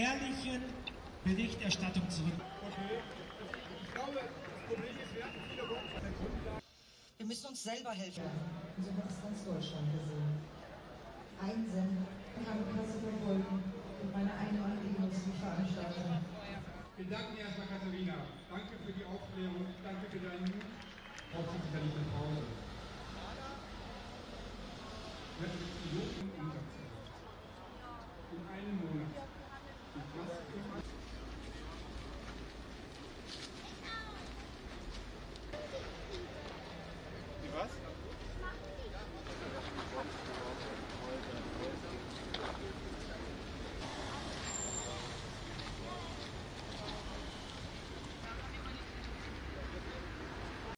ehrlichen Berichterstattung zurück. Okay. Ich glaube, das Problem ist, wir hatten viele Wochen von der Grundlage. Wir müssen uns selber helfen. Und so hat es ganz Deutschland gesehen. Ein Sender, Krankenkasse verfolgen und meine einmalige Veranstaltung. Wir danken erstmal Katharina. Danke für die Aufklärung. Danke für deinen Mut. Auch für die Pause. Wir haben die Not und Umsatz gemacht. In einem Monat.